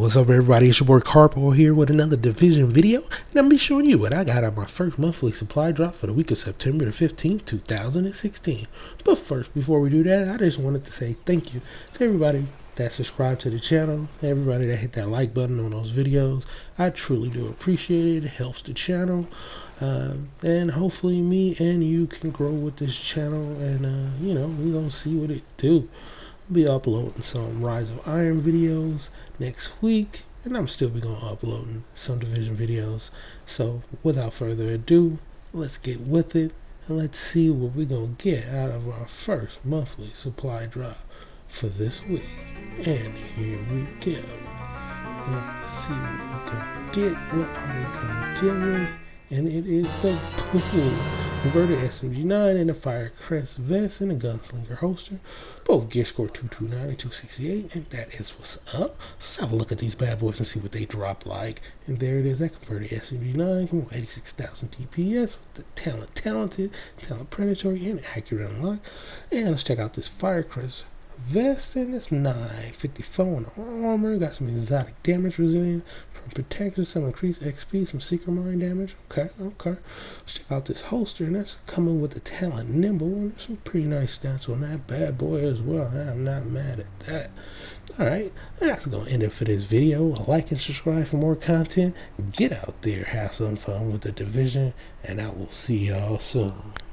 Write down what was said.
What's up, everybody? It's your boy Carpo here with another Division video, and I'm gonna be showing you what I got on my first monthly supply drop for the week of September the 15th, 2016. But first, before we do that, I just wanted to say thank you to everybody that subscribed to the channel, everybody that hit that like button on those videos. I truly do appreciate it. It helps the channel, and hopefully me and you can grow with this channel, and we're gonna see what it do. Be uploading some Rise of Iron videos next week, and I'm still be going to uploading some Division videos. So without further ado, let's get with it and let's see what we're going to get out of our first monthly supply drop for this week. And here we go. Let's see what we can get. What are we going to get with? And it is the converted SMG9 and a Firecrest vest and a Gunslinger holster. Both gear score 229 and 268, and that is what's up. Let's have a look at these bad boys and see what they drop like. And there it is, that converted SMG9, come on, 86,000 DPS with the talented, predatory, and accurate unlock. And let's check out this Firecrest vest, and it's 954 on the armor. Got some exotic damage resilience from protectors, some increased XP, some secret mine damage. Okay. Let's check out this holster, and that's coming with the talent nimble, and some pretty nice stats on that bad boy as well. I'm not mad at that. Alright, that's gonna end it for this video. Like and subscribe for more content. Get out there, have some fun with the Division, and I will see y'all soon.